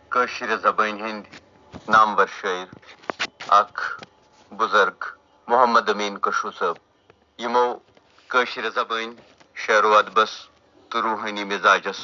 کٲشِرِ زبٲنۍ ہٕنٛدۍ نامور شٲعر اکھ بُزرگ محمد امین کشو صٲب یِمو کٲشِرِ زبٲنۍ شعر و ادبس تہٕ روحٲنی مزاجس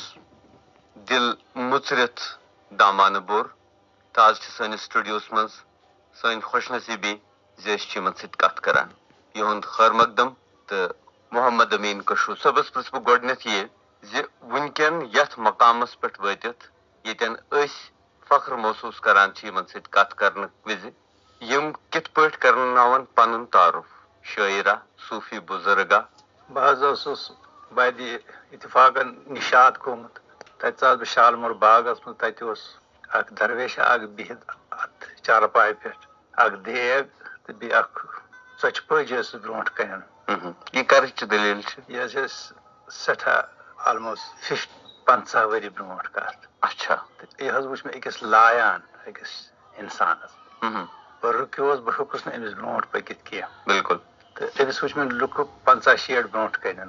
دل مُژرِتھ دامانہٕ بوٚر تہٕ آز چھِ سٲنِس سٹوڈیوس منٛز سٲنۍ خوش نصیٖبی زِ أسۍ چھِ یِمن سۭتۍ کتھ کران یِہُنٛد خٲر مقدم تہٕ محمد امین کشو صٲبس پرژھ بہٕ گۄڈٕنیتھ یہِ زِ وٕنکٮ۪ن یتھ مقامس پٮ۪ٹھ وٲتِتھ ییٚتٮ۪ن أسۍ فخر محسوٗس کران چھِ یِمن سۭتۍ کتھ کرنہٕ وِزِ یِم کِتھ پٲٹھۍ کرناون پنُن تعارُف شٲعرا صوٗفی بُزرگا. بہٕ حظ اوسُس بدِ اتفاقن نِشاط گوٚمُت تتہِ ژاس بہٕ شالمور باغس منٛز تتہِ اوس اکھ درویش اکھ بِہِتھ اتھ چارپایہِ پٮ۪ٹھ اکھ دیگ تہٕ بیٚیہِ اکھ ژۄچہِ پٲجۍ ٲسٕس برونٛٹھ کنٮ۪ن. یہِ کرٕچ دٔلیٖل چھِ یہِ حظ ٲسۍ سٮ۪ٹھاہ آلموسٹ 50 ؤری برونٛٹھ کتھ. اچھا. تہٕ یہِ حظ وٕچھ مےٚ أکِس لایان أکِس انسانس. بہٕ رُکیوس بہٕ ہیوٚکُس نہٕ أمِس برونٛٹھ پٔکِتھ کینٛہہ. بالکل. تہٕ أمِس وٕچھ مےٚ لُکہٕ 50-60 برونٛٹھ کنٮ۪ن.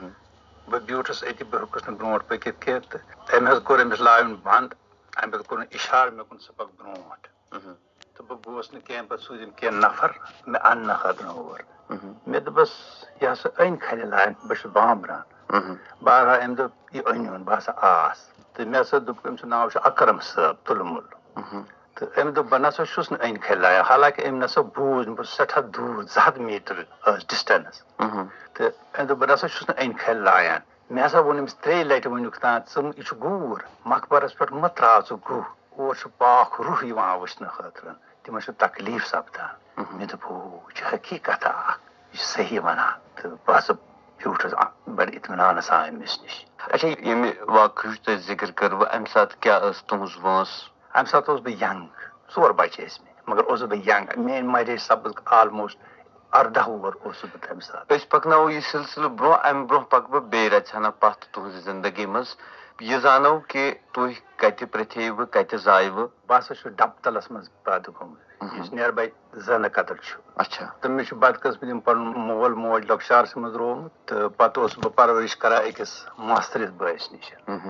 بہٕ بیوٗٹھُس أتی بہٕ ہیوٚکُس نہٕ برونٛٹھ پٔکِتھ کینٛہہ تہٕ أمۍ حظ کوٚر أمِس لایُن بنٛد. امہِ پتہٕ کوٚرُن اِشارٕ مےٚ کُن ژٕ پک برونٛٹھ. تہٕ بہٕ گوس نہٕ کینٛہہ پتہٕ سوٗزِم کینٛہہ نفر مےٚ اننہٕ خٲطرٕ اور. مےٚ دوٚپس یہِ ہسا أنۍ کھلہِ لایَن بہٕ چھُس بامبران. بہرحال أمۍ دوٚپ یہِ أنۍوُن بہٕ ہسا آس تہٕ مےٚ ہسا دوٚپ أمۍ سُنٛد ناو چھُ اکرم صٲب تُلمُل. تہٕ أمۍ دوٚپ بہٕ نسا چھُس نہٕ أنۍ کھلہِ لایان حالانکہِ أمۍ نسا بوٗز نہٕ بہٕ سٮ۪ٹھاہ دوٗر 200 میٖٹر ٲس ڈِسٹنس. تہٕ أمۍ دوٚپ بہٕ نسا چھُس نہٕ أنۍ کھلہِ لایان. مےٚ ہسا ووٚن أمِس 3 لٹہِ وٕنیُک تام ژٕ یہِ چھُ گوٗر مقبرس پٮ۪ٹھ مہ تراو ژٕ گُہہ اور چھُ پاکھ روح یِوان وٕچھنہٕ خٲطرٕ تِمن چھُ تکلیٖف سپدان. مےٚ دوٚپ ہو یہِ چھِ حقیٖقت اکھ یہِ چھُ صحیح ونان تہٕ بہٕ ہسا بیوٗٹھُس بڑٕ اطمینانہٕ سان أمِس نِش. اچھا ییٚمہِ واقعٕچ تۄہہِ ذِکر کٔروٕ اَمہِ ساتہٕ کیٛاہ ٲس تُہنٛز وٲنس؟ اَمہِ ساتہٕ اوسُس بہٕ ینگ 4 بچہٕ ٲسۍ مےٚ مگر اوسُس بہٕ ینگ میٲنۍ میریج سپٕز آلموسٹ 18 وُہُر اوسُس بہٕ تمہِ ساتہٕ. أسۍ پکناوو یہِ سلسلہٕ برونٛہہ امہِ برونٛہہ پکہٕ بہٕ بیٚیہِ رژھِ ہنا پتھ تُہنٛزِ زندگی منٛز یہِ زانو کہِ تُہۍ کتہِ پرٛتھیوٕ کتہِ زایوٕ؟ بہٕ ہسا چھُس ڈبتلس منٛز پٲدٕ گوٚمُت یُس نیر باے زنہٕ قتل چھُ. اچھا. تہٕ مےٚ چھُ بدقٕسمتی پنُن مول موج لۄکچارسٕے منٛز روٗمُت تہٕ پتہٕ اوسُس بہٕ پرورِش کران أکِس ماستٕرِس بٲیِس نِش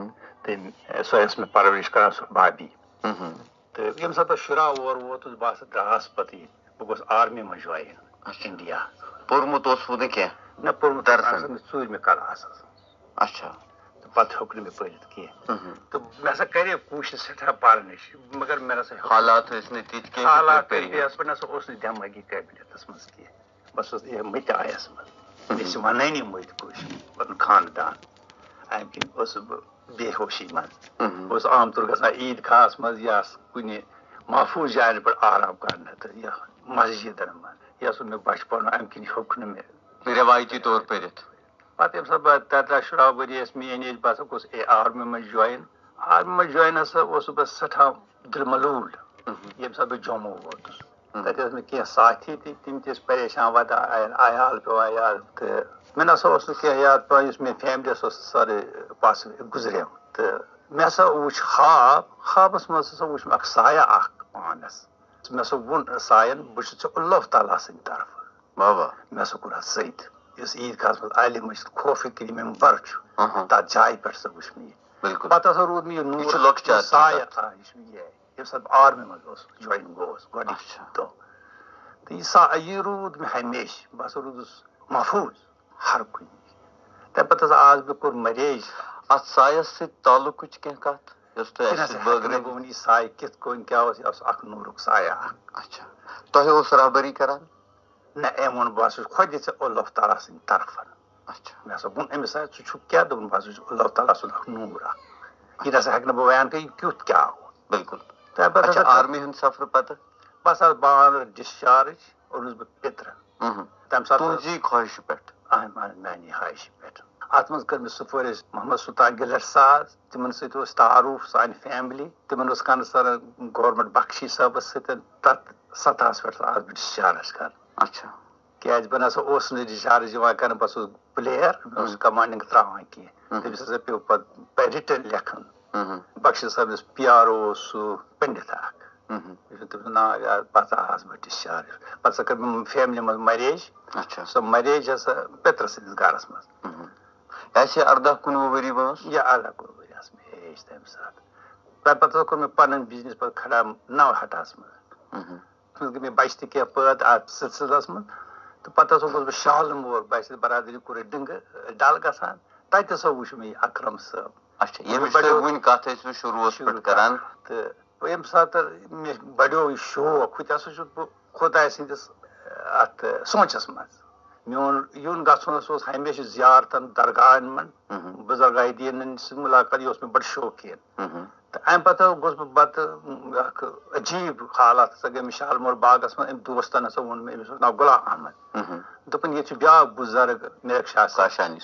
تہٕ سۄ ٲس مےٚ پرورِش کران سۄ بابی. تہٕ ییٚمہِ ساتہٕ بہٕ شُراہ اور ووتُس بہٕ ہسا درٛاس پتہٕ ییٚتہِ بہٕ گوٚوُس آرمی منٛز جوین انڈیا. پوٚرمُت اوسوٕ نہٕ کینٛہہ؟ نہ پوٚرمُت 4مہِ کلاسس. اچھا. تہٕ پتہٕ ہیوٚک نہٕ مےٚ پٔرِتھ کینٛہہ تہٕ مےٚ ہسا کرے کوٗشِش سٮ۪ٹھاہ پرنٕچ مگر مےٚ نسا حالات ٲسۍ نہٕ تِتھۍ کینٛہہ. حالات بہٕ نسا اوس نہٕ دٮ۪مٲغی قٲبلیتس منٛز کینٛہہ بہٕ اوسُس یہِ مٔتیایس منٛز مےٚ چھِ ونٲنی مٔتۍ پٲٹھۍ پنُن خاندان امہِ کِنۍ اوسُس بہٕ بے ہوشی منٛز. بہٕ اوسُس عام طور گژھان عیٖد گاہس منٛز یا کُنہِ محفوٗظ جاین پٮ۪ٹھ آرام کرنہٕ تہٕ یا مسجِدن منٛز یہِ اوس مےٚ بچپن امہِ کِنۍ ہیوٚک نہٕ مےٚ رٮ۪وایتی طور پٔرِتھ. پتہٕ ییٚمہِ ساتہٕ بہٕ 13 شُراہ ؤری ٲسۍ میٲنۍ ایج بہٕ ہسا گوٚوُس آرمی منٛز جوین. آرمی منٛز جوین ہسا اوسُس بہٕ سٮ۪ٹھاہ دِل ملوٗل ییٚمہِ ساتہٕ بہٕ جموں ووتُس. تتہِ ٲسۍ مےٚ کینٛہہ ساتھی تہِ تِم تہِ ٲسۍ پریشان واتان عیال پیٚوان یاد تہٕ مےٚ نسا اوس نہٕ کینٛہہ یاد پیٚوان یُس مےٚ فیملی ٲس سٲرٕے پاس گُزریمٕژ تہٕ مےٚ ہسا وُچھ خوابس منٛز ہسا وُچھ مےٚ اکھ سایہ اکھ پانس. مےٚ ہسا ووٚن سایَن بہٕ چھُس ژےٚ اللہ تعالیٰ سٕنٛدِ طرفہٕ. مےٚ ہسا کوٚر اَتھ سۭتۍ یُس عیٖد گاہس منٛز عالِم ٲسۍ خوفہِ کِرٛمِمبر چھُ تتھ جایہِ پٮ۪ٹھ سا وُچھ مےٚ یہِ. پتہٕ ہسا روٗد مےٚ یہِ نوٗر سایہ یہِ چھُ ییٚمہِ ساتہٕ بہٕ آرمی منٛز اوسُس جوین گوٚوُس گۄڈٕنِچ دۄہ تہٕ یہِ روٗد مےٚ ہمیشہٕ بہٕ ہسا روٗدُس محفوٗظ ہر کُنہِ نِش. تمہِ پتہٕ ہسا آس بہٕ کوٚر میریج. اتھ سایس سۭتۍ تعلقٕچ کینٛہہ کتھ یۄس تۄہہِ گوٚو یہِ سایہِ کِتھ کٔنۍ کیٛاہ اوس یہِ اوس اکھ نوٗرُک سایہ اکھ. اچھا. تۄہہِ اوس رہبری کران؟ نہ أمۍ ووٚن بہٕ ہسا چھُس خۄدِ ژےٚ اللہ تعالیٰ سٕنٛدِ طرفہٕ. اچھا. مےٚ ہسا ووٚن أمِس ژٕ چھُکھ کیٛاہ دوٚپُن بہٕ ہسا چھُس اللہ تعالیٰ سُنٛد اکھ نوٗر اکھ یہِ نسا ہٮ۪کہٕ نہٕ بہٕ بیان کٔرِتھ یہِ کیُتھ کیٛاہ اوس. بالکل. تمہِ پتہٕ آرمی ہُنٛد سفر پتہٕ بہٕ ہسا بہٕ ڈِسچارٕج اوٚنُس بہٕ پِترٕ تمہِ ساتہٕ تُہنٛزی خٲہِشہِ پٮ۪ٹھ. میانہِ خٲہِشہِ پٮ۪ٹھ. اتھ منٛز کٔر مےٚ سُفٲرِش محمد سُلطان گِلٹ صاحب تِمن سۭتۍ اوس تعارُف سانہِ فیملی تِمن اوس کنسرن گورمینٹ بخشی صٲبس سۭتۍ تتھ سطحس پٮ۪ٹھ آس بہٕ ڈِسچارٕج کران. اچھا. کیازِ بہٕ نسا اوسُس نہٕ ڈِسچارٕج یِوان کرنہٕ بہٕ اوسُس پٕلیر مےٚ اوس کمانڈنگ تراوان کینٛہہ تٔمِس ہسا پیوٚو پتہٕ رِٹٕن لیکھُن. بخشی صٲبنِس PR اوس سُہ پنڈِت اکھ تٔمِس ناو یاد پتہٕ آس بہٕ ڈِسچارٕج. پتہٕ ہسا کٔر مےٚ فیملی منٛز میریج. سۄ میریج ہسا پِترٕ سٕنٛدِس گرس منٛز. اَسہِ 18-19 ؤری وٲنس. یا 18-19 ؤری ٲس مےٚ ایج تمہِ ساتہٕ. پتہ کوٚر مےٚ پَنُن بِزنِس پَتہٕ کھڑا 9ہٹَس منٛز گٔے مےٚ بَچہِ تہِ کینٛہہ پٲدٕ اَتھ سِلسِلَس منٛز تہٕ پَتہٕ ہسا گوٚس بہٕ شالمور بَچہِ سۭتۍ برادٔری کوٚر اَسہِ ڈِنٛگہٕ ڈَل گژھان تَتہِ ہسا وٕچھ مےٚ یہِ اکرم صٲب. اچھا ییٚمِچ تُہۍ وٕنۍ کَتھ ٲسوٕ شروٗعس پٮ۪ٹھ کران. تہٕ ییٚمہِ ساتہٕ مےٚ بَڑیو یہِ شوق ہُتہِ ہسا چھُس بہٕ خۄداے سٕنٛدِس اَتھ سونٛچَس منٛز میون یُن گژھُن اوس ہمیشہِ زیارتن درگاہن منٛز بُزرگاے دیٖنن سۭتۍ مُلاقات یہِ اوس مےٚ بَڑٕ شوقیٖن. تہٕ اَمہِ پَتہٕ گوٚس بہٕ پَتہٕ اکھ عجیٖب حالات ہسا گٔے مےٚ شالمور باغس منٛز أمۍ دوستن ہسا ووٚن مےٚ أمِس اوس ناو غلام احمد دوٚپُن ییٚتہِ چھُ بیاکھ بُزرگ میرک شاہ کاشانی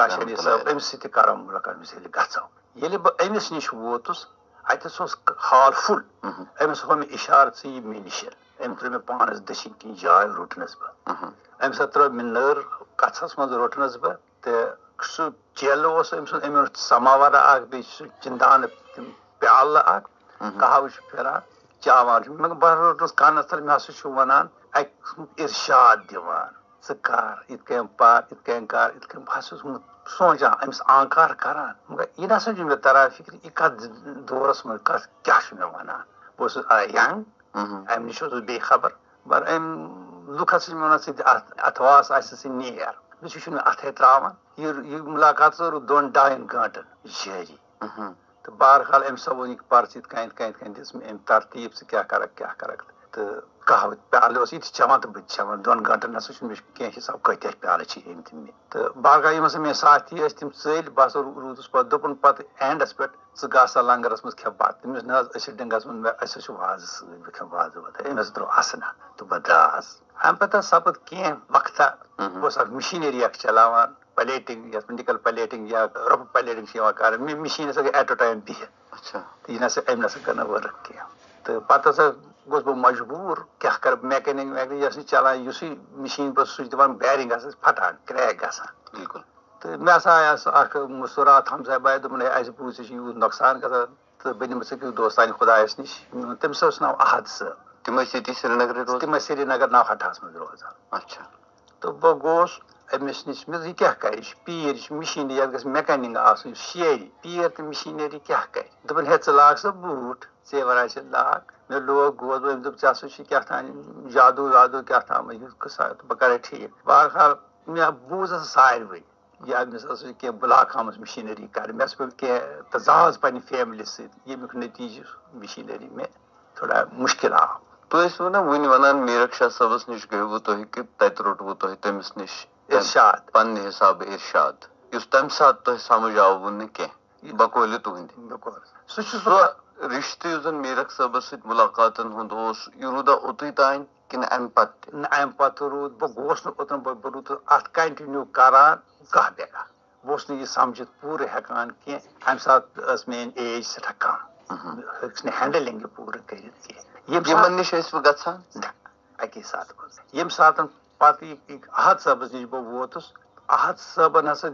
صٲب أمِس سۭتۍ تہِ کرو مُلاقات أمِس ییٚلہِ گژھو. ییٚلہِ بہٕ أمِس نِش ووتُس اَتہِ ہسا اوس ہال فُل. أمِس ہوو مےٚ اِشارٕ ژٕ یہِ مےٚ نِش. أمۍ ترٛٲو مےٚ پانَس دٔچھِنۍ کِنۍ جاے روٚٹنَس بہٕ. أمۍ ساتہٕ ترٛٲو مےٚ نٔر کَژھس منٛز روٚٹنَس بہٕ تہٕ سُہ چیلہٕ اوس أمۍ سُنٛد أمۍ اوٚن سماوارا اکھ بیٚیہِ چھُ سُہ چِندانہٕ تِم پیالہٕ اکھ کَہوٕ چھُ پھِران چاوان چھُ مگر بہٕ روٚٹُس کانَس تل مےٚ ہسا چھُ وَنان اَکہِ سُنٛد اِرشاد دِوان ژٕ کر یِتھ کٔنۍ پر یِتھ کٔنۍ کر یِتھ کٔنۍ بہٕ ہسا چھُس سونٛچان أمِس آنکار کران مگر یہِ نسا چھُ مےٚ تران فِکرِ یہِ کتھ دورس منٛز کتھ کیاہ چھُ مےٚ وَنان. بہٕ اوسُس ینگ اَمہِ نِش اوسُس بے خبر مگر أمۍ لُکھ ہسا چھِ مےٚ وَنان ژٕ تہِ اَتھواس آسہِ ژٕ نیر مےٚ چھُنہٕ مےٚ اَتھے تراوان یہِ مُلاقات ہسا روٗد 2-2.5 گٲنٛٹن جٲری. تہٕ بہرحال أمۍ ہسا ووٚن یہِ پَر ژٕ یِتھ کٔنۍ دِژ مےٚ أمۍ ترتیٖب ژٕ کیاہ کرکھ تہٕ کَہوٕ پیالہٕ اوس یہِ تہِ چٮ۪وان تہٕ بہٕ تہِ چٮ۪وان 2 گٲنٛٹن ہسا چھُنہٕ مےٚ کیٚنٛہہ حِساب کۭتیاہ پیالہٕ چھِ أمۍ دِتۍ مےٚ تہٕ بہرحال یِم ہسا مےٚ ساتھی ٲسۍ تِم ژٔلۍ بہٕ ہسا روٗدُس پَتہٕ دوٚپُن پَتہٕ اینڈَس پٮ۪ٹھ ژٕ گژھ سا لنگرس منٛز کھٮ۪ہ بَتہٕ تٔمِس نہ حظ أسۍ چھِ ڈِنٛگس منٛز اَسہِ حظ چھُ وازٕ سۭتۍ بہٕ کھٮ۪مہٕ وازٕ وازٕ أمۍ ہسا ترٛوو اَسنا تہٕ بہٕ دراس. اَمہِ پَتہٕ حظ سَپُد کیٚنٛہہ وقتہ بہٕ اوسُس اکھ مِشیٖنٔری اکھ چلاوان پلیٹِنگ یَتھ منٛز نِکل پلیٹِنگ یا رۄبہٕ پلیٹِنگ چھِ یِوان کران مےٚ مِشیٖن ہسا گٔے ایٹ اے ٹایم بِہِتھ تہٕ یہِ نسا أمۍ نسا کٔر نہٕ ؤرٕک کیٚنٛہہ تہٕ پَتہٕ ہسا گوٚس بہٕ مجبوٗر کیاہ کرٕ میکینِک یۄس یہِ چلان یُسٕے مِشیٖن پَتہٕ سُہ چھُ دِوان بیرِنگ ہسا پھٹان کرٛیک گژھان. بِلکُل. تہٕ مےٚ ہسا آیہِ سُہ اکھ مُسرات ہمساے باے دوٚپُن ہے اَسہِ بوٗز ژےٚ چھُ یوٗت نۄقصان گژھان تہٕ بہٕ نِمہٕ ژٕ أکِس دوستانہِ خۄدایَس نِش تٔمِس اوس ناو احد صٲب. تِم ٲسۍ ییٚتی سرینگرٕ روزان. تِم ٲسۍ سرینگر 9ہٹَس منٛز روزان. اچھا. تہٕ بہٕ گوٚوُس أمِس نِش مےٚ دوٚپ یہِ کیاہ کرِ یہِ چھُ پیٖر یہِ چھُ مِشیٖنری یَتھ گژھِ میکینِک آسُن یہِ شیرِ پیٖر تہٕ مِشیٖنری کیاہ کرِ دوٚپُن ہے ژٕ لاگ سا بوٗٹھ ژیوَر آسہِ لاگ مےٚ لوگ گوس بہٕ أمۍ دوٚپ ژےٚ ہسا چھُ کیاہ تام جادوٗ وادوٗ کیاہ تام یُتھ قٕصہ تہٕ بہٕ کرے ٹھیٖک. بہرحال مےٚ بوٗز ہسا ساروٕے یہِ أمِس ہسا چھِ کیٚنٛہہ بٕلاک آمٕژ مِشیٖنری کرٕنۍ مےٚ ہسا پیوٚو کیٚنٛہہ تضاز پنٕنہِ فیملی سۭتۍ ییٚمیُک نٔتیٖجہٕ مِشیٖنری مےٚ تھوڑا مُشکِل آو. تُہۍ ٲسوٕ نا وُنہِ وَنان میرک شاہ صٲبَس نِش گٔیوٕ تُہۍ کہِ تَتہِ روٚٹوٕ تۄہہِ تٔمِس نِش اِرشاد پننہِ حِسابہٕ اِرشاد یُس تَمہِ ساتہٕ تۄہہِ سَمجھ آوٕ نہٕ کیٚنٛہہ بقولہِ تُہنٛدِ سُہ چھُ سُہ رِشتہٕ یُس زَن میرک صٲبَس سۭتۍ مُلاقاتن ہُنٛد اوس یہِ روٗدا اوٚتُے تانۍ کِنہٕ اَمہِ پَتہٕ تہِ؟ نہ اَمہِ پَتہٕ روٗد بہٕ گوس نہٕ اوٚتن بہٕ روٗدُس اَتھ کَنٹِنیوٗ کران کانٛہہ بے کانٛہہ بہٕ اوسُس نہٕ یہِ سَمجِتھ پوٗرٕ ہٮ۪کان کیٚنٛہہ اَمہِ ساتہٕ ٲس میٲنۍ ایج سٮ۪ٹھاہ کَم ہیٚکس نہٕ ہینڈلِنگ یہِ پوٗرٕ کٔرِتھ کیٚنٛہہ. یِمن نِش ٲسوٕ گژھان؟ نہ اَکی ساتہٕ گوٚو ییٚمہِ ساتہٕ پَتہٕ یہِ احد صٲبَس نِش بہٕ ووتُس احد صٲبن ہسا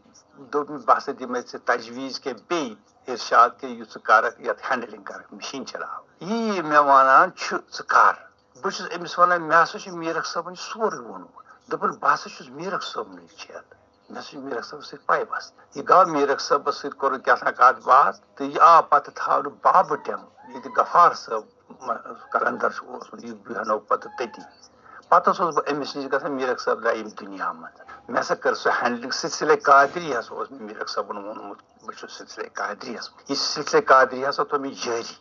دوٚپ مےٚ بہٕ ہسا دِمے ژےٚ تجویٖز کیٚنٛہہ بیٚیہِ اِرشاد کہِ یہِ ژٕ کرکھ یَتھ ہینڈلِنگ کرکھ مِشیٖن چلاو یی مےٚ وَنان چھُ ژٕ کر بہٕ چھُس أمِس وَنان مےٚ ہسا چھُ میرک صٲبن سورُے ووٚنمُت دوٚپُن بہٕ ہسا چھُس میرک صٲبنٕے چھَتھ مےٚ ہسا چھُ میرک صٲبَس سۭتۍ پیوست یہِ گوٚو میرک صٲبَس سۭتۍ کوٚرُکھ کیٛاہ تام کَتھ باتھ تہٕ یہِ آو پَتہٕ تھاونہٕ بابہٕ ٹیم ییٚتہِ غفار صٲب کلندر چھُ اوسمُت یہِ بیٚہنو پَتہٕ تٔتی پَتہٕ اوسُس بہٕ أمِس نِش گژھان میرک صٲب درٛاے ییٚمہِ دُنیا منٛز مےٚ ہسا کٔر سۄ ہینڈلِنگ سِلسِلے قادری ہسا اوس مےٚ میرک صٲبن ووٚنمُت بہٕ چھُس سِلسِلے قادریَس منٛز یہِ سِلسِلے قادری ہسا تھوٚو مےٚ جٲری.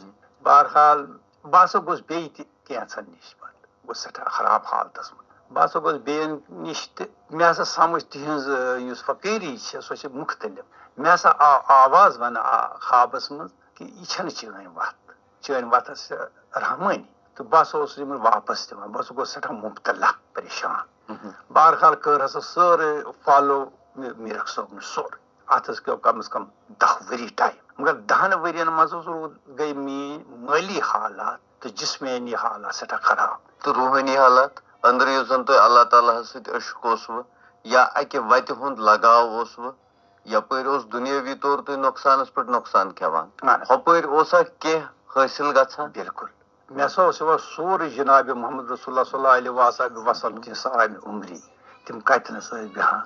بہرحال بہٕ ہسا گوٚس بیٚیہِ تہِ کینٛژھن نِش پَتہٕ گوٚو سٮ۪ٹھاہ خراب حالتس منٛز بہٕ ہسا گوٚس بیٚیَن نِش تہِ مےٚ ہسا سَمجھ تِہنٛز یُس فقیٖری چھِ سۄ چھِ مُختٔلِف مےٚ ہسا آو آواز وَنہٕ خوابَس منٛز کہِ یہِ چھَنہٕ چٲنۍ وَتھ چٲنۍ وَتھ ہسا رحمٲنی تہٕ بہٕ ہسا اوسُس یِمن واپَس دِوان بہٕ ہسا گوٚوس سٮ۪ٹھاہ مُبتلا پریشان. بہرحال کٔر ہسا سٲرٕے فالو میرک صٲبنہِ سورُے اَتھ حظ پیوٚو کَم از کَم 10 ؤری ٹایم مگر 10 ؤرین منٛز حظ گٔے میٲنۍ مٲلی حالات تہٕ جسمٲنی حالات سٮ۪ٹھاہ خراب تہٕ روحٲنی حالات أنٛدرٕ یُس زَن تۄہہِ اللہ تعالیٰ ہَس سۭتۍ عشق اوسوٕ یا اَکہِ وَتہِ ہُنٛد لگاو اوسوٕ یَپٲرۍ اوس دُنیٲوی طور تُہۍ نۄقصانَس پٮ۪ٹھ نۄقصان کھٮ۪وان ہُپٲرۍ اوسا کینٛہہ حٲصِل گژھان؟ بِلکُل مےٚ ہسا اوس یِوان سورُے جِنابِ محمد رسول صلی اللہ علیہ وسلم تہِ آے مےٚ عُمری تِم کَتہِ نَس ٲسۍ بیٚہان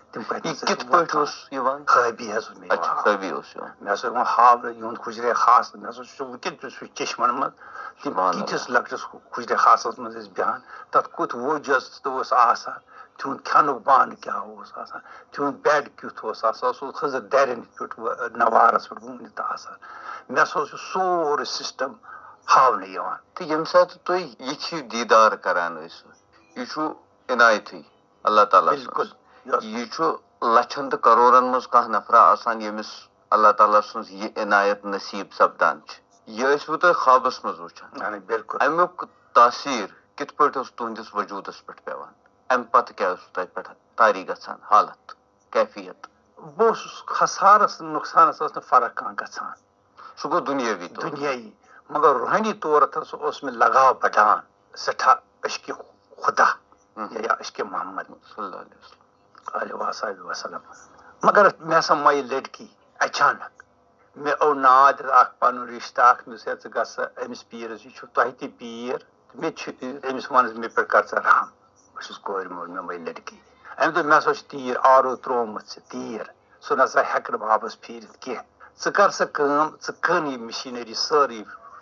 تم کت پٲٹھۍ اوس یِوان؟ خٲبی حظ اوس مےٚ اچھا خٲبی اوس یِوان. مےٚ ہسا ووٚن ہاورٕ یِہُنٛد خُجرے خاص مےٚ ہسا چھُ وٕنکٮ۪ن تہِ سُہ چشمن منٛز تِم تیٖتِس لۄکٹِس خُجرے خاصس منٛز ٲسۍ بیٚہوان تتھ کُیُتھ ووٚج اوس آسان تِہُنٛد کھٮ۪نُک بانہٕ کیٛاہ اوس آسان تِہُنٛد بیڈ کیُتھ اوس آسان سُہ اوس خٔزٕر دَرٮ۪ن پٮ۪ٹھ نوارس پٮ۪ٹھ وُنہِ تہِ آسان مےٚ ہسا اوس یہِ سورُے سسٹم ہاونہٕ یِوان. تہٕ ییٚمہِ ساتہٕ تُہۍ یِتھۍ دیٖدار کران ٲسِو یہِ چھُ عنایتھٕے اللہ تعالیٰ بِلکُل یہِ چھُ لچھن تہٕ کرورن منٛز کانٛہہ نفرا آسان ییٚمِس اللہ تعالیٰ سٕنٛز یہِ عنایت نصیٖب سپدان چھِ. یہِ ٲسوٕ تُہۍ خوابس منٛز وٕچھان؟ بِلکُل. امیُک تاثیٖر کِتھ پٲٹھۍ اوس تُہنٛدِس وجوٗدس پٮ۪ٹھ پیٚوان؟ امہِ پتہٕ کیٛاہ اوسوٕ تۄہہِ پٮ۪ٹھ طاری گژھان حالت کیفیت؟ بہٕ اوسُس خسارس نۄقصانس ٲس نہٕ فرق کانٛہہ گژھان. سُہ گوٚو دُنیٲوی دُنیٲیی مگر روحٲنی طور ہسا اوس مےٚ لگاو بڑان سٮ۪ٹھاہ عشقِ خدا یا عشقِ محمد صلی اللہ علیہ علیہ وسلم. مگر مےٚ ہسا مۄیہِ لڑکی اچانک مےٚ اوٚو ناد اکھ پنُن رشتہٕ اکھ مےٚ دوٚپ ژٕ گژھ أمِس پیٖرس یہِ چھُ تۄہہِ تہِ پیٖر مےٚ تہِ چھُ أمِس وَنس مےٚ پٮ۪ٹھ کر ژٕ رحم بہٕ چھُس کورِ مول مےٚ مۄیہِ لڑکی. أمۍ دوٚپ مےٚ ہسا چھُ تیٖر آرو تروومُت ژےٚ تیٖر سُہ نسا ہٮ۪کہٕ نہٕ واپس پھیٖرِتھ کینٛہہ ژٕ کر سا کٲم ژٕ کٕن یہِ مِشیٖنٔری سٲرٕے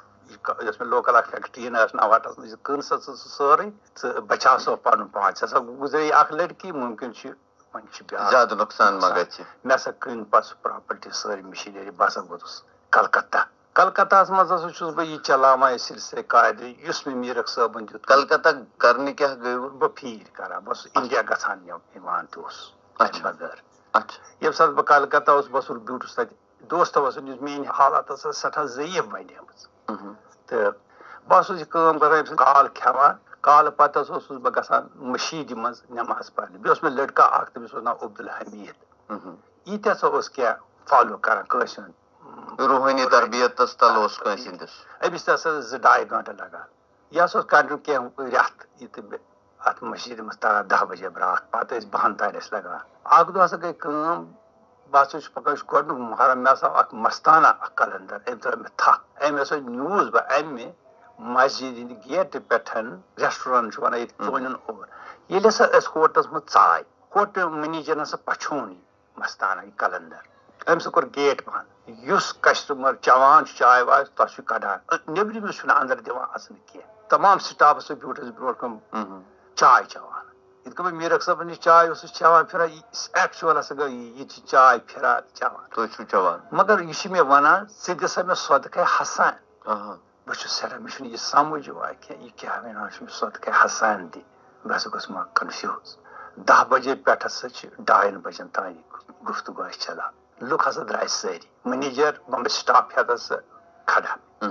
یۄس مےٚ لوکل اکھ فیکٹری ٲس نوہٹس منٛز یہِ کٕن سا ژٕ سٲرٕے ژٕ بچاو سا پنُن پان ژےٚ ہسا گُزرے اکھ لڑکی مُمکِن چھُ وۄنۍ چھُ بیٛاکھ زیادٕ نۄقصان ما گژھِ. مےٚ ہسا کٕنۍ پتہٕ سُہ پراپرٹی سٲرٕے مِشیٖنٔری بہٕ ہسا ووتُس کلکتہ. کلکتہس منٛز ہسا چھُس بہٕ یہِ چلاوان یہِ سلسلے قادری یُس مےٚ میٖرک صٲبن دیُت. کلکتہ کرنہِ کیٛاہ گٔیوٕ؟ بہٕ پھیٖر کران بہٕ اوسُس انڈیا گژھان یِوان تہِ اوسُس بغٲر. اچھا. ییٚمہِ ساتہٕ بہٕ کلکتہ اوسُس بہٕ اوسُس بیوٗٹھُس تتہِ دوستو اوسُن یُس میٲنۍ حالات ٲس سٮ۪ٹھاہ ضعیٖف بنیمٕژ تہٕ بہٕ اوسُس یہِ کٲم کران أمۍ سٕنٛز کال کھٮ۪وان کالہٕ پتہٕ حظ اوسُس بہٕ گژھان مٔشیٖدِ منٛز نٮ۪ماز پرنہِ. بیٚیہِ اوس مےٚ لڑکہٕ اکھ تٔمِس اوس ناو عبدالحمیٖد یہِ تہِ ہسا اوس کینٛہہ فالو کران کٲنٛسہِ ہُنٛد روحٲنی تربیتس تل اوس کٲنٛسہِ ہٕنٛدِس. أمِس تہِ ہسا 2-2.5 گنٛٹہٕ لگان. یہِ ہسا اوس کنٹِنیوٗ کینٛہہ رٮ۪تھ یہِ تہِ مےٚ اتھ مٔشیٖدِ منٛز تران 10 بجے برٛونٛٹھ پتہٕ ٲسۍ 12 تانۍ ٲسۍ لگان. اکھ دۄہ ہسا گٔے کٲم بہٕ ہسا چھُس پکان یہِ چھُ گۄڈنیُک محرم مےٚ ہسا اکھ مستانہ اکھ کلنڈر أمۍ ترٲو مےٚ تھپھ أمۍ ہسا نیوٗس بہٕ امہِ مسجد ہِنٛدِ گیٹہٕ پٮ۪ٹھ ریسٹورنٹ چھُ ونان ییٚتہِ ژوٗنٛٹھٮ۪ن اوٚر ییٚلہِ ہسا أسۍ ہوٹلس منٛز ژاے ہوٹل منیجر ہسا پچھوٚن یہِ مستانہ یہِ کلنڈر أمۍ سا کوٚر گیٹ بنٛد. یُس کسٹمر چٮ۪وان چھُ چاے واے تتھ چھُ کڑان نیبرِمِس چھُنہٕ انٛدر دِوان اژنہٕ کینٛہہ. تمام سٹاف ہسا بیوٗٹھس برونٛٹھ کُن چاے چٮ۪وان یِتھ کٔنۍ بہٕ میٖرک صٲبن نِش چاے اوسُس چٮ۪وان پھِران ایکچُول ہسا گٔے یہِ چھِ چاے پھِران چٮ۪وان تُہۍ چھِو چٮ۪وان مگر یہِ چھُ مےٚ ونان ژٕ دِسا مےٚ صدقے حسان. بہٕ چھُس سٮ۪ٹھاہ مےٚ چھُنہٕ یہِ سمجھ یِوان کینٛہہ یہِ کیٛاہ ونان چھُ مےٚ صدقے حسان دِ بہٕ ہسا گوٚژھ ما کنفیوٗز. 10 بجے پٮ۪ٹھ ہسا چھِ 2 بجن تانۍ گُفتگوٗ اَسہِ چلان. لُکھ ہسا درٛاے سٲری منیجر بمبے سٹاف ہٮ۪تھ سا کھڑا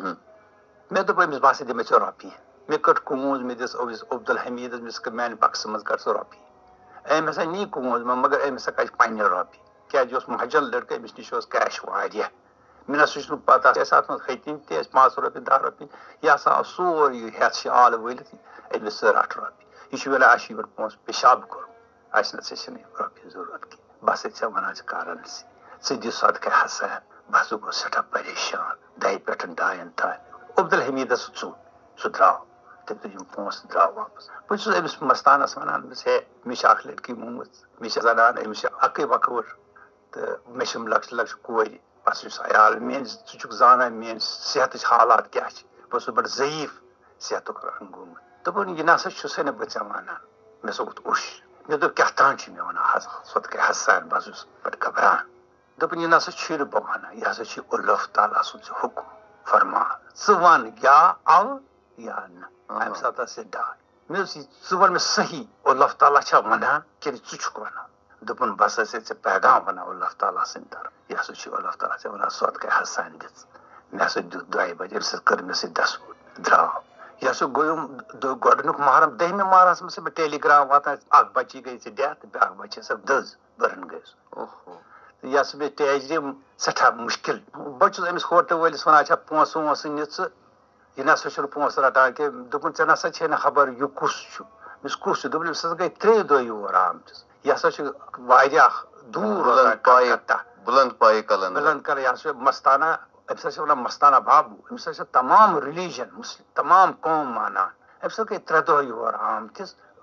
مےٚ دوٚپ أمِس بہٕ ہسا دِمے ژےٚ رۄپیہِ مےٚ کٔٹ کوٗنٛز مےٚ دِژ أمِس عبدالحمیٖدس مےٚ دوٚپُس میانہِ بکسہٕ منٛز کر ژٕ رۄپیہِ. أمۍ ہسا نی کوٗنٛز مگر أمۍ ہسا کَجہِ پننہِ رۄپیہِ کیٛازِ یہِ اوس مہاجن لڑکہٕ أمِس نِش اوس کیش واریاہ. مےٚ نسا چھُنہٕ پتہ ٲسۍ اتھ منٛز ہتِنۍ تہِ ٲسۍ 5 رۄپیہِ 10 رۄپیہِ یہِ ہسا آو سورُے ہٮ۪تھ شالہٕ وٲلِتھ أمِس ژٕ رٹھ رۄپیہِ یہِ چھُ ونان اَسہِ چھُ یورٕ پونٛسہٕ پِشاب کوٚرمُت اَسہِ نسا چھِنہٕ رۄپیہِ ضروٗرت کینٛہہ بہٕ ہسا ژےٚ ونان ژٕ کر انسہِ ژٕ دِ صدقے حسان. بہٕ ہسا گوٚوس سٮ۪ٹھاہ پریشان 2 پٮ۪ٹھ 2 تانۍ. عبدالحمیٖدس ژوٚل سُہ درٛاو تٔمۍ تُج یِم پونٛسہٕ درٛاو واپس. بہٕ چھُس أمِس مستانس ونان ہے مےٚ چھِ اکھ لڑکی موٗمٕژ مےٚ چھِ زنان أمِس چھِ اکٕے مۄکھوٕر تہٕ مےٚ چھِ لۄکچہِ لۄکچہِ کورِ بس یُس عیال میٲنۍ ژٕ چھُکھ زانان میٲنۍ صحتٕچ حالات کیٛاہ چھِ بہٕ اوسُس بڑٕ ضعیٖف صحتُک رنگ گوٚمُت. دوٚپُن یہِ نسا چھُسے نہٕ بہٕ ژےٚ ونان مےٚ ہسا ووٚتھ اوٚش مےٚ دوٚپ کیٛاہ تام چھُ مےٚ ونان صدقے حسان بہٕ اوسُس پتہٕ گھبران. دوٚپُن یہِ نسا چھُے نہٕ بہٕ ونان یہِ ہسا چھُ اللہ تعالیٰ سُنٛد ژےٚ حُکُم فرمان ژٕ ون یا اَو یا نہ امہِ ساتہٕ ٲس یہِ ڈاے. مےٚ دوٚپُس ژٕ ون مےٚ صحیح اللہ تعالیٰ چھا ونان کِنہٕ ژٕ چھُکھ ونان. دوٚپُن بس ٲسے ژےٚ پیغام ونان اللہ تعالیٰ سٕنٛدِ طرف یہِ ہسا چھُ اللہ تعالیٰ ژےٚ ونان صدقے حسان دِژ. مےٚ ہسا دیُت 2 بجے أمۍ سۭتۍ کٔر مےٚ سۭتۍ دسوٗر درٛاو. یہِ ہسا گوٚیُم گۄڈنیُک محرم 2مہِ محرمس منٛز مےٚ ٹیلی گرام واتان اکھ بچی گٔے ژےٚ ڈیتھ بیٛاکھ بچی ہسا دٔز بٔرٕن گٔے سُہ. یہِ ہسا مےٚ تیجرِ سٮ۪ٹھاہ مُشکِل. بہٕ چھُس أمِس ہوٹل وٲلِس ونان اچھا پونٛسہٕ وونٛسہٕ نہِ ژٕ یہِ نسا چھُنہٕ پونٛسہٕ رٹان کینٛہہ. دوٚپُن ژےٚ نسا چھے نہٕ خبر یہِ کُس چھُ. مےٚ کُس چھُ دوٚپُن أمِس ہسا گٔے 3 دۄہ یور آمتِس یہِ ہسا چھُ واریاہ دوٗر بُلند پایہِ بلند کران یہِ ہسا چھُ مستانہ أمِس ہسا چھِ ونان مستانہ بابوٗ أمِس ہسا چھِ تمام ریٚلِجن تمام قوم مانان. أمِس ہسا گٔے 3 دۄہ یور آمتِس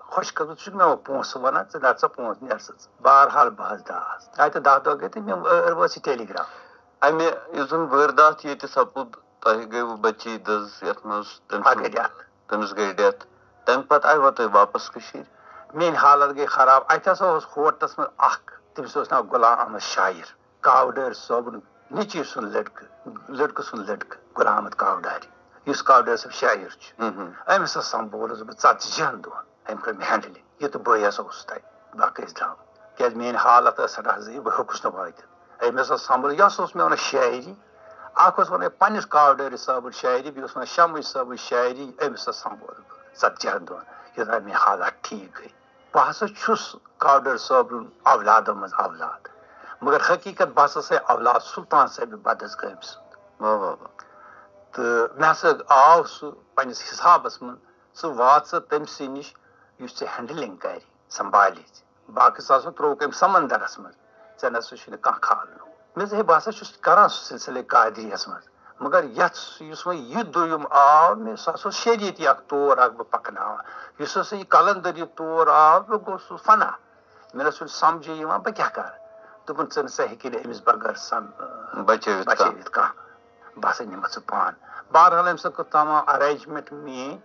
خوش کر ژٕ مےٚ پونٛسہٕ وَنان ژٕ نَتہٕ سا پونٛسہٕ نیر سا بہرحال بہٕ حظ داس اَتہِ 10 دۄہ گٔے تہٕ مےٚ وٲژ یہِ ٹیلی گرٛام اَمہِ یُس زَن وٲرۍدات ییٚتہِ سپُد تۄہہِ گٔیوٕ بٔچی دٔز یَتھ منٛز تٔمِس گٔے ڈیتھ تَمہِ پَتہٕ آیوا تُہۍ واپس کٔشیٖرِ میٛٲنۍ حالت گٔے خراب اَتہِ ہسا اوس ہوٹلَس منٛز اکھ تٔمِس اوس ناو غلام احمد شاعر کاوڈٲرۍ صٲبُن نیٚچی سُنٛد لٔڑکہٕ سُنٛد لٔڑکہٕ غلام احمد کاوڈارِ یُس کاوڈٲرۍ صٲب شاعر چھُ أمِس ہسا سمبولُس بہٕ 40 دۄہن أمۍ کٔر مےٚ ہینڈلِنگ یہِ تہٕ بٲے ہسا اوس تَتہِ باقٕے ٲسۍ درٛامٕتۍ کیازِ میٛٲنۍ حالت ٲس سٮ۪ٹھاہ ضعیٖف بہٕ ہیوٚکُس نہٕ وٲتِتھ أمۍ ہسا سمبول یہِ ہسا اوس مےٚ ونان شاعری اکھ اوس ونان پننِس کاوڈٲرۍ صٲبٕنۍ شاعری بیٚیہِ اوس ونان شمٕج صٲبٕنۍ شاعری أمِس ہسا سمبول بہٕ 40 دۄہن یوٚتام میٛٲنۍ حالات ٹھیٖک گٔے بہٕ ہسا چھُس کاوڈٲرۍ صٲبُن اولادو منٛز اولاد مگر حقیٖقت بہٕ ہسا چھُس اولاد سُلطان صٲبہِ بدس گٲمۍ سُنٛد تہٕ مےٚ ہسا آو سُہ پننِس حسابس منٛز ژٕ وات ژٕ تٔمۍ سٕے نِش یُس ژےٚ ہینڈلِنگ کرِ سمبالہِ باقٕے سا ترووُکھ أمۍ سمندرس منٛز ژےٚ نہ سا چھُنہٕ کانٛہہ کھالنُک مےٚ دوٚپ ہے بہٕ ہسا چھُس کران سُہ سلسلے قادریَس منٛز مگر یتھ یُس وۄنۍ یہِ دوٚیُم آو مےٚ سُہ ہسا اوس شریعتی اکھ طور اکھ بہٕ پکناوان یُس ہسا یہِ کلندری طور آو بہٕ گوٚو سُہ فنا مےٚ نہ چھُنہٕ سمجھے یِوان بہٕ کیاہ کرٕ دوٚپُن ژٕ نسا ہیٚکہِ نہٕ أمِس بغٲر بچٲوِتھ کانٛہہ بہٕ ہسا نِمتھ ژٕ پانہٕ بہرحال أمۍ سا کٔر تمام ارینجمنٹ میٛٲنۍ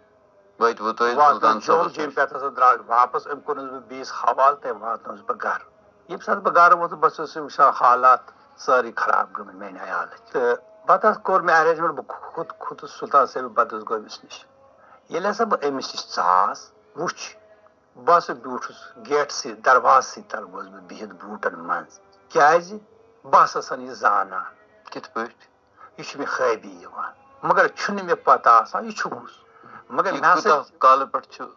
جوٚم جیٚمہِ پٮ۪ٹھ ہسا درٛاس واپس أمۍ کوٚرنس بہٕ بیٚیِس حوالہٕ تٔمۍ واتنووُس بہٕ گرٕ ییٚمہِ ساتہٕ بہٕ گرٕ ووتُس بہٕ چھُس وٕچھان حالات سٲرٕے خراب گٔمٕتۍ میٛانہِ عیالٕچ تہٕ پتہٕ حظ کوٚر مےٚ ارینجمنٹ بہٕ کھوٚتُس سُلطان صٲبہِ بدس گٲمِس نِش ییٚلہِ ہسا بہٕ أمِس نِش ژاس وٕچھ بہٕ ہسا بیوٗٹھُس گیٹسٕے دروازسٕے تل گوس بہٕ بِہِتھ بوٗٹن منٛز کیازِ بہٕ ہسا چھَس یہِ زانان کِتھ پٲٹھۍ یہِ چھُ مےٚ خٲبی یِوان مگر چھُنہٕ مےٚ پتہ آسان یہِ چھُس مگر مےٚ ہسا کالہٕ پٮ۪ٹھ چھُ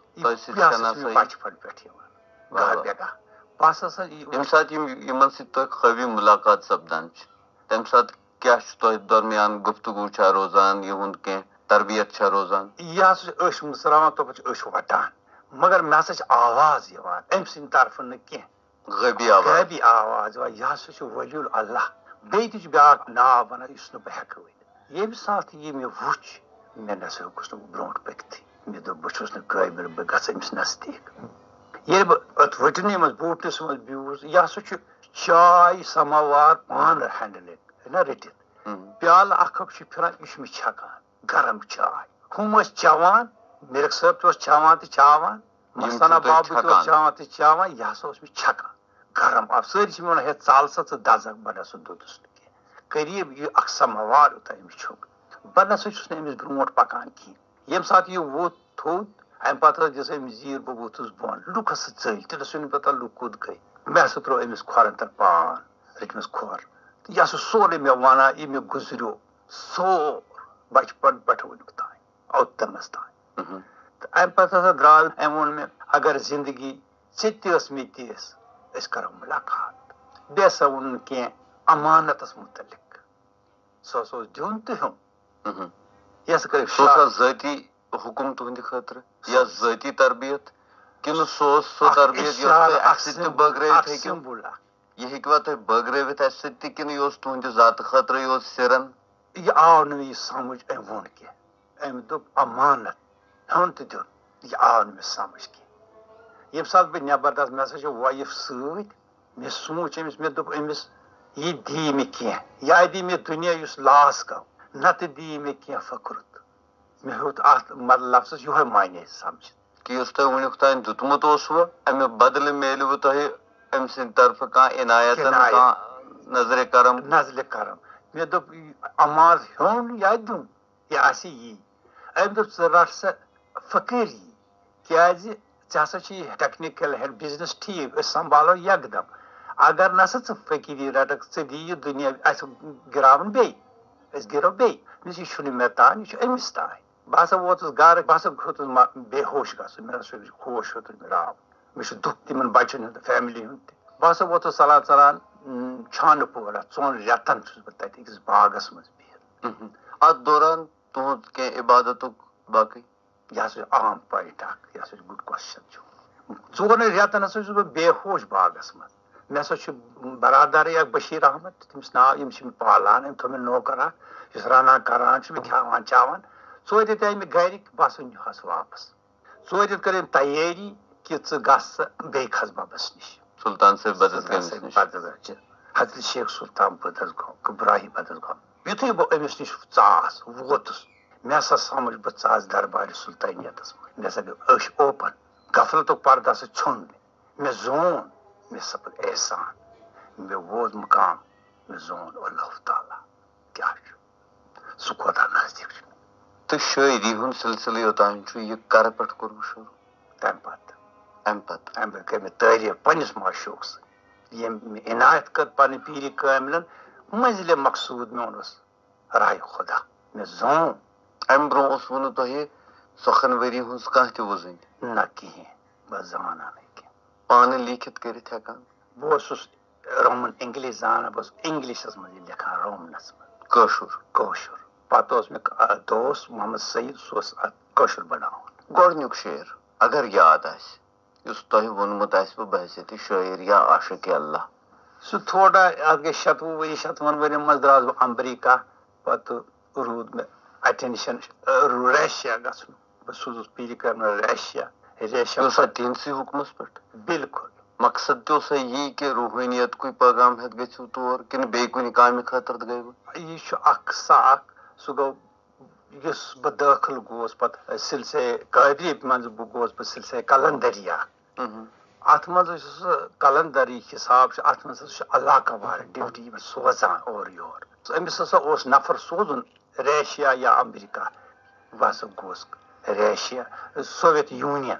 بچپن پٮ۪ٹھ یِوان گاہ بے گاہ بہٕ ہسا چھَس ییٚمہِ ساتہٕ یِمن سۭتۍ تۄہہِ خٲبی مُلاقات سپدان چھِ تمہِ ساتہٕ کیاہ چھُ تۄہہِ درمیان گفتگوٗ چھا روزان یِہُنٛد کینٛہہ تربیت چھا روزان یہِ ہسا چھِ أچھ مٕژراوان تَپٲرۍ چھِ أچھ وٹان مگر مےٚ ہسا چھِ آواز یِوان أمۍ سٕنٛدِ طرفہٕ نہٕ کینٛہہ غٲبی آواز یِوان یہِ ہسا چھُ ؤلی اللہ بیٚیہِ تہِ چھُ بیاکھ ناو وَنان یُس نہٕ بہٕ ہٮ۪کہٕ ؤنِتھ ییٚمہِ ساتہٕ یہِ مےٚ وُچھ مےٚ نہ سا ہیوٚکُس نہٕ بہٕ برونٛٹھ پٔکتھٕے مےٚ دوٚپ بہٕ چھُس نہٕ قٲبِل بہٕ گژھٕ أمِس نزدیٖک ییٚلہِ بہٕ أتھ ؤٹنٕے منٛز بوٗٹس منٛز بیوٗٹھُس یہِ ہسا چھُ چاے سماوار پانہٕ ہینڈلِنگ نہ رٔٹِتھ پیالہٕ اکھ چھُ پھِران یہِ چھُ مےٚ چھکان گرم چاے ہُم ٲسۍ چٮ۪وان مِرک صٲب تہِ اوس چٮ۪وان تہٕ چاوان مستانا بابو تہِ اوس چٮ۪وان تہٕ چاوان یہِ ہسا اوس مےٚ چھکان گرم آب سٲری چھِ مےٚ ونان ہے ژال سا ژٕ دزکھ بہٕ نہ سا دوٚدُس نہٕ کینٛہہ قریٖب یہِ اکھ سماوار یوٗتاہ أمِس چھُکھ بہٕ نہ سا چھُس نہٕ أمِس برونٛٹھ پکان کینٛہہ ییٚمہِ ساتہٕ یہِ ووٚتھ تھوٚد اَمہِ پتہٕ حظ دِژ أمِس زیٖر بہٕ ووٚتھُس بۄن لُکھ ہسا ژٔلۍ تیٚلہِ اوس نہٕ پتہ لُکھ کوٚت گٔے مےٚ ہسا تروو أمِس کھۄرن تل پان رٔٹمِس کھۄر تہٕ یہِ ہسا سورُے مےٚ وَنان یہِ مےٚ گُزریو سور بچپن پٮ۪ٹھ وٕنیُک تام اوٚتامس تام تہٕ اَمہِ پتہٕ ہسا درٛاو أمۍ ووٚن مےٚ اگر زندگی ژےٚ تہِ ٲس مےٚ تہِ ٲس أسۍ کرو مُلاقات بیٚیہِ ہسا ووٚنُن کینٛہہ امانتس مُتعلق سُہ ہسا اوس دیُن تہٕ ہیوٚن یہِ ہسا کٔر ذٲتی حُکُم تُہنٛدِ خٲطرٕ یا ذٲتی تربیت کِنہٕ سُہ اوس سُہ تربیت بٲگرٲوِتھ ہیٚکِو یہِ ہیٚکوا تُہۍ بٲگرٲوِتھ اَسہِ سۭتۍ تہِ کِنہٕ یہِ اوس تُہنٛدِ ذاتہٕ خٲطرٕ یوت سِرن یہِ آو نہٕ مےٚ یہِ سمجھ أمۍ ووٚن کینٛہہ أمۍ دوٚپ امانت ہیوٚن تہٕ دیُن یہِ آو نہٕ مےٚ سمجھ کینٛہہ ییٚمہِ ساتہٕ بہٕ نٮ۪بر درٛاس مےٚ ہسا چھِ وایِف سۭتۍ مےٚ سوٗنٛچ أمِس مےٚ دوٚپ أمِس یہِ دی مےٚ کینٛہہ یا دی مےٚ دُنیا یُس لاس گوٚو نتہٕ دی مےٚ کینٛہہ فخرت مےٚ ہیوٚت اتھ لفظس یِہوے معنے سمجھ کہِ یُس تۄہہِ وُنیُک تام دیُتمُت اوسوٕ اَمہِ بدلہٕ میلوٕ تۄہہِ أمۍ سٕنٛدِ طرفہٕ کانٛہہ عنایت کانٛہہ نظرِ کرم مےٚ دوٚپ امان ہیوٚن یا دیُن یہِ آسہِ یی أمۍ دوٚپ ژٕ رٹ سا فقیٖری کیازِ ژےٚ ہسا چھُ یہِ ٹیکنِکل بِزنس ٹھیٖک أسۍ سمبالو یکدم اگر نسا ژٕ فقیٖری رٹکھ ژٕ دِ یہِ دُنیا اَسہِ گراوُن بیٚیہِ أسۍ گِرو بیٚیہِ یہِ چھُنہٕ مےٚ تانۍ یہِ چھُ أمِس تانۍ بہٕ ہسا ووتُس گرٕ بہٕ ہسا کھوٚتُس بے ہوش گژھُن مےٚ ہسا ہوش ہیوٚتُن مےٚ راو مےٚ چھُ دُکھ تِمن بچن ہُنٛد فیملی ہُنٛد تہِ بہٕ ہسا ووتُس ژلان چھانہٕ پورہ 2 رٮ۪تن چھُس بہٕ تتہِ أکِس باغس منٛز بِہِتھ اتھ دوران تُہُنٛد کینٛہہ عبادتُک باقٕے یہِ ہسا چھُ عام پویِنٹ اکھ یہِ ہسا چھُ گُڈ کوسچن چھُ 4 رٮ۪تن ہسا چھُس بہٕ بے ہوش باغس منٛز مےٚ ہسا چھُ برادرٕے اکھ بشیٖر احمد تٔمِس ناو أمِس چھِ مےٚ پالان أمۍ تھوٚو مےٚ نوکر اکھ یُس رنان کران چھُ مےٚ کھٮ۪وان چاوان 4 رٮ۪تھ آیہِ مےٚ گرِکۍ بہٕ ہسا نِہَس واپس 4 رٮ۪تھ کٔر أمۍ تیٲری کہ ژٕ گژھ بیٚیہِ کھس بَبَس نِش سلطان صٲب بدس گٔمِس بدل حضرت شیخ سلطان بدس گوٚو کبراہی بدس گوٚو یُتھُے بہٕ أمِس نِش ژاس ووتُس مےٚ ہسا سمجھ بہٕ ژاس دربارِ سلطانیتس منٛز مےٚ ہسا گٔے أچھ اوپن غفلتُک پردٕ ہسا ژھیوٚن مےٚ زون مےٚ سپُد احسان مےٚ ووت مقام مےٚ زون اللہ تعالیٰ کیٛاہ چھُ سُہ کوتاہ نزدیٖک چھُ تہٕ شٲعری ہُنٛد سلسلہٕ یوٚتام چھُ یہِ کَرٕ پٮ۪ٹھ کوٚرمُت شروٗع تمہِ پتہٕ اَمہِ پتہٕ گٔے مےٚ تعریٖف پنٛنِس معشوٗق سۭتۍ ییٚمۍ مےٚ عنایت کٔر پنٕنۍ پیٖرِ کٲملن منزلِ مقصوٗد میون اوس راے خۄدا مےٚ زون اَمہِ برٛونٛہہ اوسوٕ نہٕ تۄہہِ سۄکھن ؤری ہٕنٛز کانٛہہ تہِ وٕزٕنۍ نہ کِہیٖنۍ بہٕ زانان نہٕ کینٛہہ پانہٕ لیٖکھِتھ کٔرِتھ ہٮ۪کان بہٕ اوسُس رومن انگلش زانان بہٕ اوسُس انگلشس منٛز یہِ لیکھان رومنس منٛز کٲشُر پتہٕ اوس مےٚ دوس محمد سعید سُہ اوس اتھ کٲشُر بناوان گۄڈنیُک شعر اگر یاد آسہِ یُس تۄہہِ ووٚنمُت آسِوٕ بحثیتِ شٲعر یا عاشقِ اللہ سُہ تھوڑا اتھ گٔے 26 ؤری 27 ؤرین منٛز درٛاس بہٕ امریکہ پتہٕ روٗد مےٚ اٹینشن ریشیا گژھُن بہٕ سوٗزُس پیٖرِ کٲمل ریشیا اوس تِہنٛدسٕے حُکمس پٮ۪ٹھ بالکل مقصد تہِ اوسا یی کہِ روحٲنیتکُے پیغام ہٮ۪تھ گٔژھِو تور کِنہٕ بیٚیہِ کُنہِ کامہِ خٲطرٕ تہِ گٔیوٕ یہِ چھُ اکھ سا اکھ سُہ گوٚو یُس بہٕ دٲخل گوس پتہٕ سلسلے قٲدری منٛز بہٕ گوس بہٕ سلسلے کلندری اکھ اتھ منٛز یُس سُہ کلندری حساب چھُ اتھ منٛز ہسا چھُ علاقہٕ وار ڈیوٹی سوزان اورٕ یور أمِس ہسا اوس نفر سوزُن ریشیا یا امریکہ بہٕ ہسا گوس ریشیا سوویت یوٗنین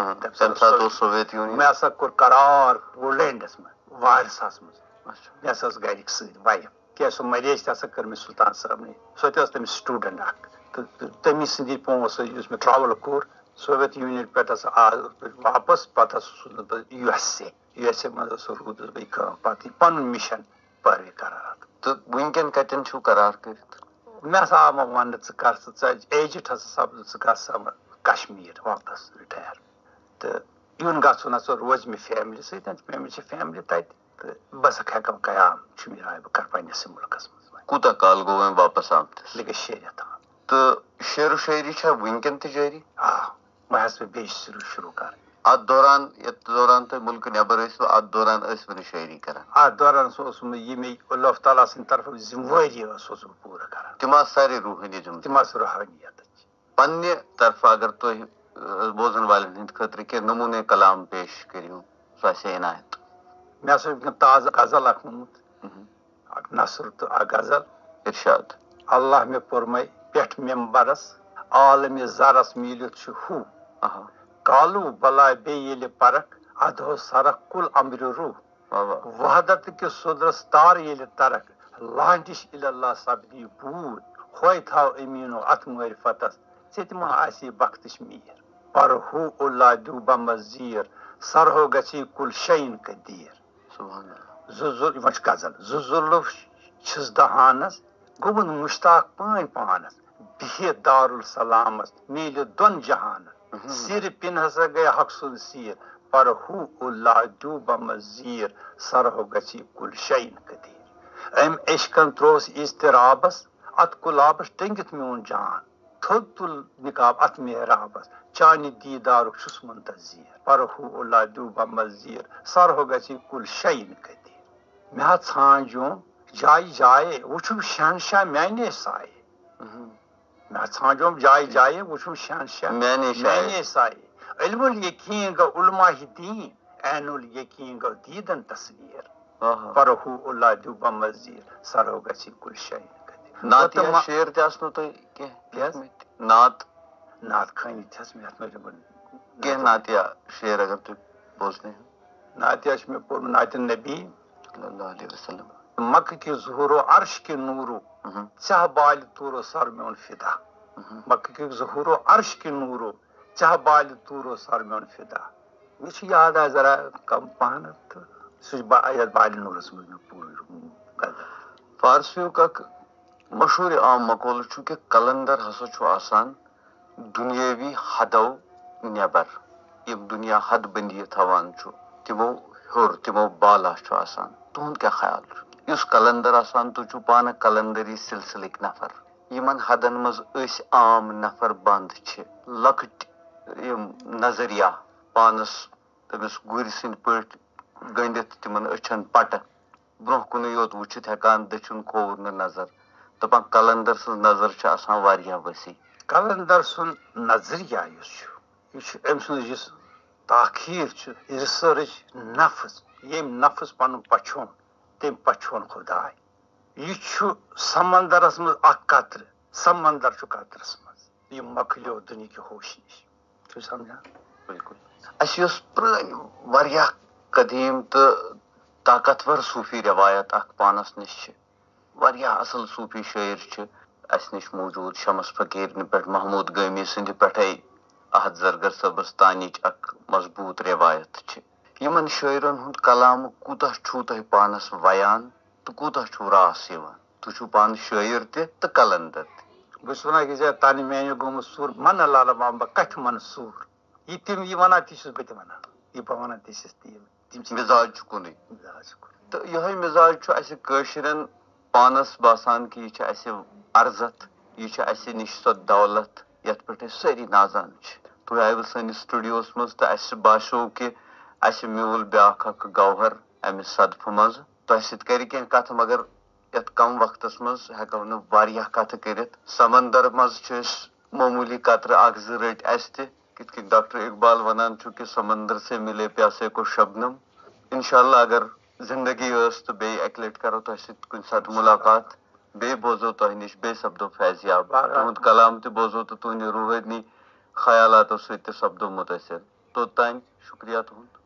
مےٚ ہسا کوٚر قرار پولینڈس منٛز وارساہس منٛز مےٚ ہسا ٲس گرِکۍ سۭتۍ وایف کیٛازِ سۄ مریج تہِ ہسا کٔر مےٚ سلطان صٲبنٕے سۄ تہِ ٲس تٔمِس سٹوٗڈنٹ اکھ تہٕ تٔمی سٕنٛدی پونٛسہٕ یُس مےٚ ٹرٛاوٕل کوٚر سوویت یوٗنین پٮ۪ٹھ ہسا آس واپس پتہٕ ہسا سوٗزُس بہٕ یوٗ ایس اے منٛز ہسا روٗدُس بہٕ کٲم پتہٕ یہِ پنُن مِشن پٲروی کران تہٕ وٕنکٮ۪ن کتٮ۪ن چھُو قرار کٔرِتھ مےٚ ہسا آو وۄنۍ وننہٕ ژٕ کر ژٕ ایجِٹ ہسا سپدٕ ژٕ گژھ سا کشمیٖر واپس رِٹایر تہٕ یُن گژھُن ہسا روزِ مےٚ فیملی سۭتۍ مےٚ چھِ فیملی تتہِ تہٕ بہٕ ہسا ہٮ۪کہٕ قیام چھُ مےٚ راے بہٕ کرٕ پننِسٕے مُلکس منٛز کوٗتاہ کال گوٚو وۄنۍ واپس آمتِس لگے 6 رٮ۪تھ تہٕ شعر و شٲعری چھا وٕنکٮ۪ن تہِ جٲری آ وۄنۍ ہسا بیٚیہِ شروٗع کرٕنۍ اتھ دوران یتھ دوران تُہۍ مُلکہٕ نٮ۪بر ٲسوٕ اتھ دوران ٲسوٕ نہٕ شٲعری کران اتھ دوران اوسُس بہٕ یہِ مےٚ اللہ تعالیٰ سٕنٛدِ طرفہٕ ذِموٲری اوسُس بہٕ پوٗرٕ کران تِم آسہٕ سارے روحٲنی ذِمہٕ تِم آسہٕ روحٲنیت پننہِ طرفہٕ اگر تُہۍ بوزن والٮ۪ن ہٕنٛدِ خٲطرٕ کینٛہہ نموٗنے کلام پیش کٔرِو سُہ آسہِ ہے عنایت مےٚ ہسا چھُ تازٕ غزل اکھ ووٚنمُت اکھ نثر تہٕ اکھ غزل ارشاد اللہ مےٚ پوٚرمَے پٮ۪ٹھ ممبرس عالمہِ زرس میٖلِتھ چھُ ہُہ کالوٗ بلاے بیٚیہِ ییٚلہِ پرکھ ادہو سرکھ کُل امبرِ روٗح وحدت کِس سُدرس تارٕ ییٚلہِ ترکھ لانڈِش اللہ سپدی بوٗد ہوے تھاو امیٖنو اتھ معرفتس ژےٚ تہِ ما آسی بختٕچ میٖر پر ہُہ اللہ دیوٗبا مزیٖر سرہو گژھی کُل شعین قدیٖر یِمن چھِ غزل زٕ ظُلف چھِس دہانس گوٚمُت مشتاق پٲنۍ پانس بِہِتھ دارالسلامس میٖلِتھ دۄن جہانس سِرِ پِن ہسا گٔے حق سُنٛد سیٖر پر ہُہ اللہ دیوٗبا مزیٖر سرہو گژھی کُل شعین قدیٖر أمۍ عشقن ترووُس اضطرابس اتھ گُلابس ٹٔنگِتھ میون جان تھوٚد تُل نِقاب اتھ محرابس چانہِ دیٖدارُک چھُس منتظیٖر پر ہُہ اللہ دیوٗبا مزیٖر سرہو گژھی کُل شعین قدیٖر مےٚ حظ ژھانٛڈیوم جایہِ جایے وٕچھُم شہنشاہ میانے سایے مےٚ حظ ژھانٛڈیوم جایہِ جایے وٕچھُم شہنشاہ میانے سایے علم الیقیٖن گوٚو علماہِ دیٖن عین الیقیٖن گوٚو دیٖدن تصویٖر پر ہُہ اللہ دیوٗبا مزیٖر سرہو گژھی کُل شعین قدیٖر شعر تہِ آسنو تۄہہِ کینٛہہ نعت خٲنی تہِ حظ مےٚ اَتھ منٛز کینٛہہ نعتیہ شعر اگر تُہۍ بوزنٲیِو نعتیہ چھُ مےٚ پوٚرمُت نعتِ نبی صلی اللہ علیہ وسلم مکہٕ کہِ ظہوٗرو عرش کہِ نوٗرو ژےٚ بالہِ توٗرو سر میون فدا مکہٕ کہِ ظہوٗرو عرش کہِ نوٗرو ژےٚ بالہِ توٗرو سر میون فدا مےٚ چھُ یاد آسہِ ذرا کم پہنتھ تہٕ سُہ چھُ یتھ بالہِ نوٗرس منٛز مےٚ پوٗرٕ فارسیُک اکھ مشہوٗر عام مقولہٕ چھُ کہِ کلندر ہسا چھُ آسان دُنیٲوی حدو نٮ۪بر یِم دُنیا حد بٔنٛدی تھاوان چھُ تِمو ہیوٚر تِمو بالا چھُ آسان تُہُنٛد کیٛاہ خیال چھُ یُس کلندر آسان تُہۍ چھُو پانہٕ کلندری سلسلٕکۍ نفر یِمن حدن منٛز أسۍ عام نفر بنٛد چھِ لۄکٕٹۍ یِم نظریہ پانس تٔمِس گُرۍ سٕنٛدۍ پٲٹھۍ گٔنٛڈِتھ تِمن أچھن پٹہٕ برونٛہہ کُنٕے یوت وٕچھِتھ ہٮ۪کان دٔچھُن کھووُر نہٕ نظر دَپان کلندر سٕنٛز نظر چھِ آسان واریاہ ؤسیع. کلندر سُنٛد نظریہ یُس چھُ یہِ چھُ أمۍ سُنٛد یُس تاخیٖر چھُ رِسٲرٕچ نفٕس ییٚمۍ نفٕس پنُن پچھوٚن تٔمۍ پچھوٚن خۄداے. یہِ چھُ سمندرس منٛز اکھ قطرٕ سمندر چھُ قطرس منٛز یہِ مۄکلیو دُنہِکہِ ہوش نِش. چھُو سمجھان؟ بِلکُل. اَسہِ یۄس پرٛٲنۍ واریاہ قدیٖم تہٕ طاقتور صوٗفی رِوایت اکھ پانس نِش چھِ واریاہ اصل صوٗفی شٲعر چھِ اَسہِ نِش موٗجوٗد شمس فقیٖرنہِ پٮ۪ٹھ محموٗد گٲمی سٕنٛدِ پٮ۪ٹھَے احد زرگر صٲبس تانِچ اکھ مضبوٗط رِوایت چھِ. یِمن شٲعرن ہُنٛد کلام کوٗتاہ چھُو تۄہہِ پانس ویان تہٕ کوٗتاہ چھُو راس یِوان. تُہۍ چھُو پانہٕ شٲعر تہِ تہٕ کلندر تہِ. بہٕ چھُس ونان أکِس جایہِ تانہِ میانہِ گوٚمُت سوٗر منہٕ لالہٕ بمبہٕ کتھِ منہٕ سوٗر. یہِ تِم یہِ ونان تہِ چھُس بہٕ تہِ ونان یہِ بہٕ ونان تہِ چھِس تِم چھِ مِزاج چھُ کُنُے. مِزاج چھُ کُنُے. تہٕ یِہوے مِزاج چھُ اَسہِ کٲشرٮ۪ن پانس باسان کہِ یہِ چھِ اَسہِ عرضت یہِ چھِ اَسہِ نِش سۄ دولت یتھ پٮ۪ٹھ أسۍ سٲری نازان چھِ. تُہۍ آیوٕ سٲنِس سٹوڈیوس منٛز تہٕ اَسہِ باسیو کہِ اَسہِ میوٗل بیاکھ اکھ گوہر امہِ صدفہٕ منٛزٕ. تۄہہِ سۭتۍ کرِ کینٛہہ کتھٕ مگر یتھ کم وقتس منٛز ہٮ۪کو نہٕ واریاہ کتھٕ کٔرِتھ. سمندر منٛز چھِ أسۍ معموٗلی قطرٕ اکھ زٕ رٔٹۍ اَسہِ تہِ کِتھ کٔنۍ ڈاکٹر اقبال ونان چھُ کہِ سمندر سے مِلے پیاسے کو شبنم. انشاء اللہ اگر زندگی ٲس تہٕ بیٚیہِ اکہِ لٹہِ کرو تۄہہِ سۭتۍ کُنہِ ساتہٕ مُلاقات بیٚیہِ بوزو تۄہہِ نِش بیٚیہِ سپدو فیضیاب تُہُنٛد کلام تہِ بوزو تہٕ تُہنٛدِ روحٲنی خیالاتو سۭتۍ تہِ سپدو مُتٲثر. توٚتانۍ شُکریہ تُہُنٛد.